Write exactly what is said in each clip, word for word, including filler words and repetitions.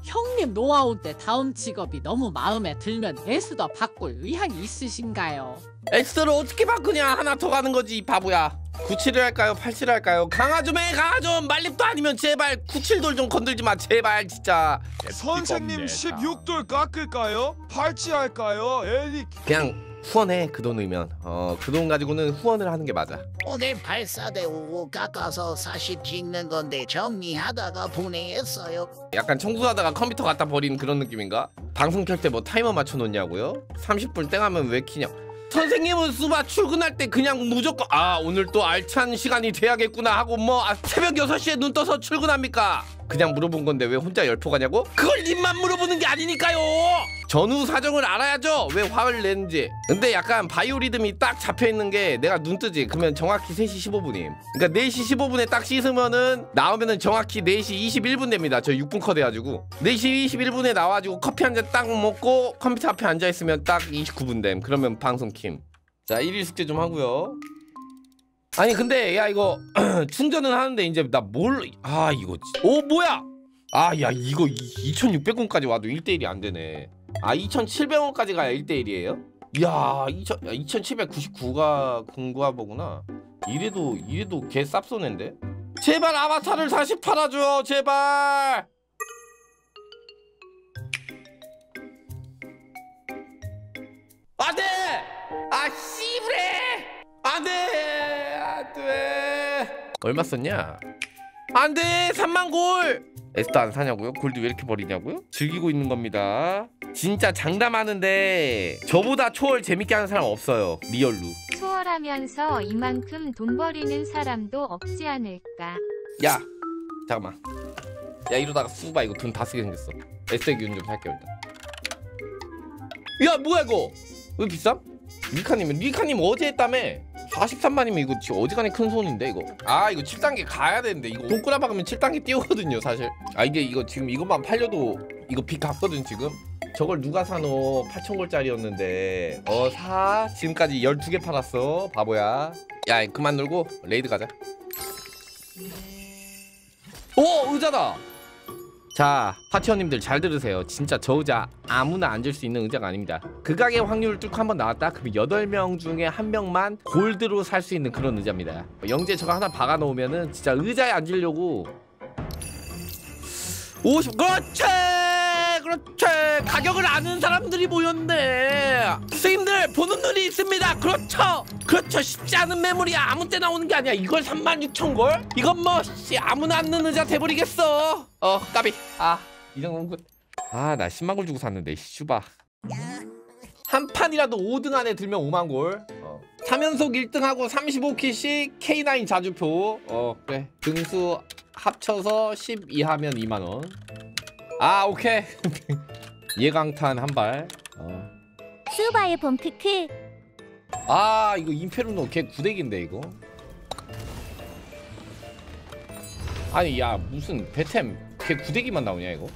형님 노하우 때 다음 직업이 너무 마음에 들면 에스더 바꿀 의향이 있으신가요? 에스더를 어떻게 바꾸냐? 하나 더 가는 거지 이 바보야. 구칠을 할까요? 팔칠을 할까요? 강화 좀 해, 강화 좀. 말립도 아니면 제발 구칠돌 좀 건들지 마 제발 진짜. 선생님 십육 돌 깎을까요? 팔칠 할까요? 에릭 그냥 후원해. 그 돈 의면 어 그 돈 가지고는 후원을 하는 게 맞아. 오늘 팔사 대 오 깎아서 사십 찍는 건데 정리하다가 분해했어요. 약간 청소하다가 컴퓨터 갖다 버린 그런 느낌인가? 방송 켤 때 뭐 타이머 맞춰놓냐고요? 삼십 분 땡하면 왜 키냐? 선생님은 수바 출근할 때 그냥 무조건 아 오늘 또 알찬 시간이 돼야겠구나 하고 뭐 아, 새벽 여섯 시에 눈 떠서 출근합니까? 그냥 물어본 건데 왜 혼자 열폭하냐고? 그걸 님만 물어보는 게 아니니까요. 전후 사정을 알아야죠. 왜 화를 내는지. 근데 약간 바이오리듬이 딱 잡혀있는 게 내가 눈 뜨지. 그러면 정확히 세 시 십오 분임. 그러니까 네 시 십오 분에 딱 씻으면은 나오면은 정확히 네 시 이십일 분 됩니다. 저 육 분 컷 해가지고 네 시 이십일 분에 나와가지고 커피 한 잔 딱 먹고 컴퓨터 앞에 앉아있으면 딱 이십구 분 됨. 그러면 방송 킴. 자 일 일 숙제 좀 하고요. 아니 근데 야 이거 충전은 하는데 이제 나 뭘 아 이거 오 뭐야 아 야 이거 이천육백 원까지 와도 일 대 일이 안 되네. 아 이천칠백 원까지 가야 일 대 일이에요? 이야 이천칠백구십구가 공구하보구나. 이래도 이래도 개 쌉소낸데. 제발 아바타를 다시 팔아줘 제발. 안돼 아 씨부레 안돼 안돼. 얼마 썼냐? 안돼 삼만 골. 에스더 안 사냐고요? 골드 왜 이렇게 버리냐고요? 즐기고 있는 겁니다. 진짜 장담하는데 저보다 초월 재밌게 하는 사람 없어요. 리얼로 초월하면서 이만큼 돈 버리는 사람도 없지 않을까. 야 잠깐만 야 이러다가 수바 이거 돈 다 쓰게 생겼어. 에스더 기운 좀 살게 일단. 야 뭐야 이거 왜 비쌈? 리카님 리카님 어제 했다며. 사십삼만이면 이거 지금 어지간히 큰 손인데 이거. 아 이거 칠 단계 가야 되는데 이거 돈꾸라 박으면 칠 단계 띄우거든요 사실. 아 이게 이거 지금 이것만 팔려도 이거 빚 갚거든 지금. 저걸 누가 사노? 팔천 골짜리였는데 어 사? 지금까지 열두 개 팔았어 바보야. 야 그만 놀고 레이드 가자. 오 의자다. 자 파티원님들 잘 들으세요. 진짜 저 의자 아무나 앉을 수 있는 의자가 아닙니다. 극악의 확률을 뚫고 한번 나왔다 그러면 여덟 명 중에 한 명만 골드로 살 수 있는 그런 의자입니다. 영재 저거 하나 박아 놓으면은 진짜 의자에 앉으려고 오십 그렇지 그렇지. 가격을 아는 사람들이 모였네. 선생님들 보는 눈이 있습니다. 그렇죠 그렇죠. 쉽지 않은 매물이야. 아무 때 나오는 게 아니야. 이걸 삼만 육천 골? 이건 뭐 씨, 아무나 앉는 의자 돼버리겠어. 어 까비. 아 이 정도는 아 나 십만 골 주고 샀는데 슈바. 한 판이라도 오 등 안에 들면 오만 골. 어. 삼 연속 일 등하고 삼십오 킬씩 케이 나인 자주표. 어 그래 등수 합쳐서 십이 하면 이만 원. 아 오케이. 예강탄 한발. 어. 수바의 봄크크. 아 이거 임페르노 걔 구대기인데 이거. 아니 야 무슨 배템 걔 구대기만 나오냐 이거.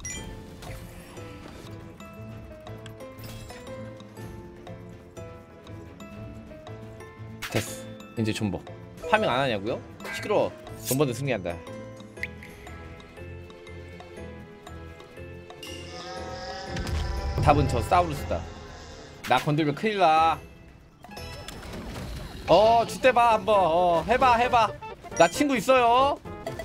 됐어 이제 존버. 파밍 안 하냐고요? 시끄러워. 존버는 승리한다. 답은 저 사우루스다. 나 건들면 큰일나. 어 주대봐 한번. 어 해봐 해봐. 나 친구 있어요.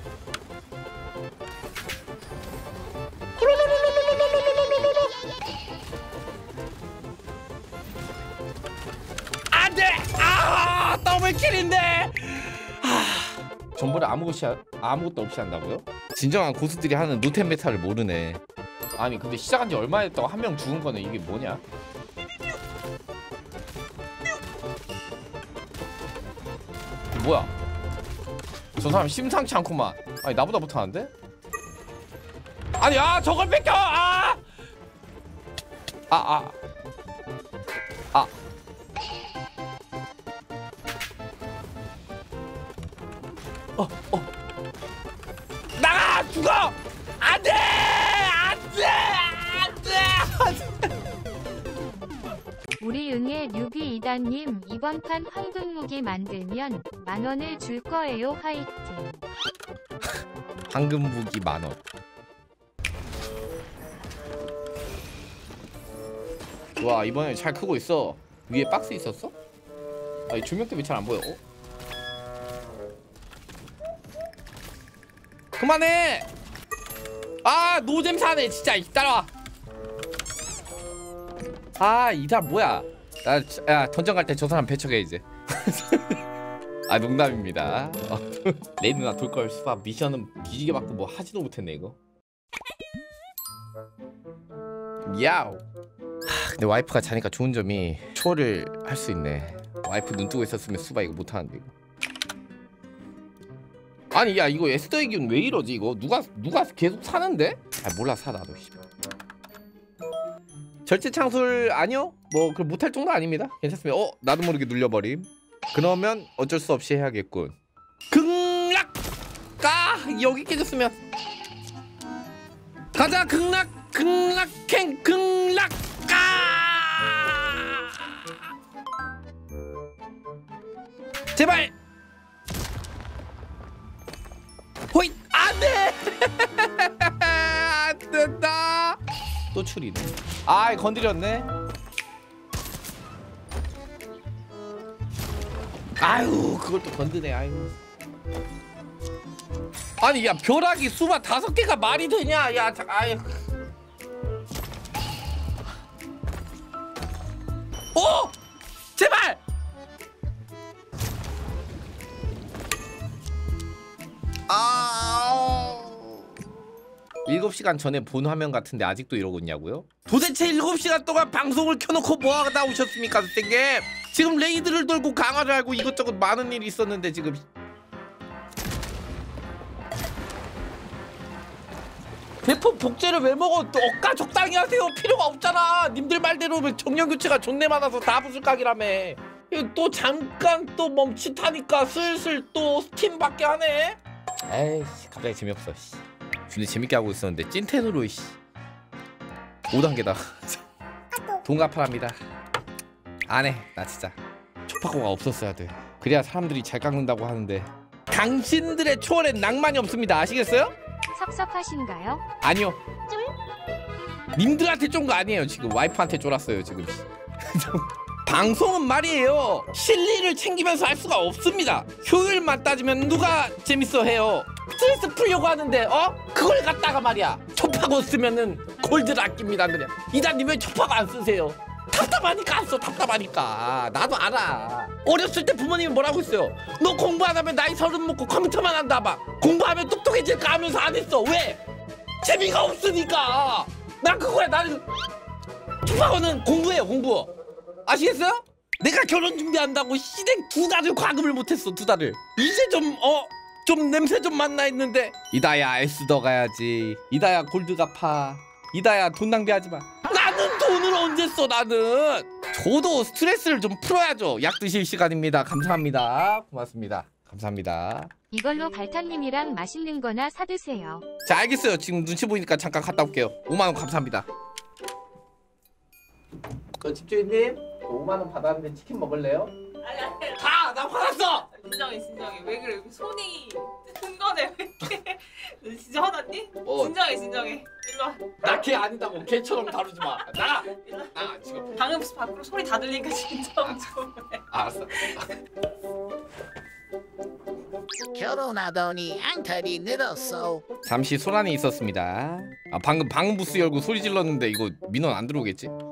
안돼. 아 더블킬인데. 아 전부를 아무것이 아무것도 없이 한다고요? 진정한 고수들이 하는 노템 메타를 모르네. 아니 근데 시작한 지 얼마 됐다고 한 명 죽은 거는 이게 뭐냐? 뭐야? 저 사람 심상치 않구만. 아니 나보다 못하는데? 아니 아 저걸 뺏겨! 아! 아 아. 아. 어 어. 나가! 죽어! 안돼! 안돼! 안돼! 우리 응애 뉴비 이단님 이번 판 황금 무기 만들면 만 원을 줄 거예요. 화이팅. 황금 무기 만 원. 좋아 이번에 잘 크고 있어. 위에 박스 있었어? 아니 조명 때문에 잘 안 보여. 어? 그만해. 아 노잼 사네 진짜. 따라와. 아 이 사람 뭐야. 나, 야 던전 갈 때 저 사람 배척해 이제. 아 농담입니다. 어. 레이 누나 돌걸 수바 미션은 뒤지게 받고 뭐 하지도 못했네 이거. 야우. 하, 근데 와이프가 자니까 좋은 점이 초를 할 수 있네. 와이프 눈 뜨고 있었으면 수바 이거 못하는데 이거. 아니 야 이거 에스더의 기운 왜 이러지 이거? 누가 누가 계속 사는데? 아 몰라 사 나도. 절제 창술 아니요? 뭐 그럼 못할 정도 아닙니다. 괜찮습니다. 어 나도 모르게 눌려버림. 그러면 어쩔 수 없이 해야겠군. 극락! 까! 여기 깨졌으면 가자 극락! 극락행! 극락! 까! 제발! 호잇! 안돼! 안된다! 또 추리네. 아이 건드렸네. 아유 그걸 또 건드네. 아유 아니 야 벼락이 수바 다섯 개가 말이 되냐. 야 자, 아유 오 제발 아 일곱 시간 전에 본 화면 같은데 아직도 이러고 있냐고요? 도대체 일곱 시간 동안 방송을 켜놓고 뭐하다 오셨습니까 선생님? 지금 레이드를 돌고 강화를 하고 이것저것 많은 일이 있었는데 지금 대포 복제를 왜 먹어? 또 억까 적당히 하세요. 필요가 없잖아. 님들 말대로 정령교체가 존내 많아서 다 부술각이라며. 또 잠깐 또 멈칫하니까 슬슬 또 스팀 받게 하네. 에이씨 갑자기 재미없어. 씨. 근데 재밌게 하고 있었는데 찐텐으로 씨. 오 단계다. 동갑하랍니다. 안해 나 진짜. 초파고가 없었어야 돼. 그래야 사람들이 잘 깎는다고 하는데 당신들의 초월엔 낭만이 없습니다. 아시겠어요? 섭섭하신가요? 아니요. 님들한테 쫀 거 아니에요. 지금 와이프한테 쫄았어요 지금. 방송은 말이에요 실리를 챙기면서 할 수가 없습니다. 효율만 따지면 누가 재밌어 해요. 스트레스 풀려고 하는데 어? 그걸 갖다가 말이야 초파고 쓰면은 골드를 아낍니다. 그냥 이단님 왜 초파고 안 쓰세요? 답답하니까 안 써. 답답하니까. 나도 알아. 어렸을 때 부모님이 뭐라고 했어요? 너 공부 안 하면 나이 서른 먹고 컴퓨터만 한다 봐. 공부하면 똑똑해질까 하면서 안 했어. 왜? 재미가 없으니까. 난 그거야. 나는 초파고는 공부해요 공부. 아시겠어요? 내가 결혼 준비한다고 시댁 두 달을 과금을 못했어. 두 달을. 이제 좀 어? 좀 냄새 좀 맡나 했는데 이다야 에스더 가야지. 이다야 골드 갚아. 이다야 돈 낭비하지 마. 나는 돈을 언제 써 나는. 저도 스트레스를 좀 풀어야죠. 약 드실 시간입니다. 감사합니다. 고맙습니다. 감사합니다. 이걸로 발탄님이랑 맛있는 거나 사드세요. 자 알겠어요. 지금 눈치 보이니까 잠깐 갔다 올게요. 오만 원 감사합니다. 그 집주인님 오만 원 받았는데 치킨 먹을래요? 아니 아니 가! 나 화났어! 진정해 진정해. 왜 그래? 여기 손이 큰 거네. 왜 이렇게. 너 진짜 화났니? 어. 진정해 진정해. 일로 와. 나 걔 아니다고. 걔처럼 다루지 마. 나가! 일로 와. 나가 지금. 방음 밖으로 소리 다 들리니까 진정 좀 해. 알았어. 결혼하더니 앙탈이 늘었어. 잠시 소란이 있었습니다. 아 방금 방음 부스 열고 소리 질렀는데 이거 민원 안 들어오겠지?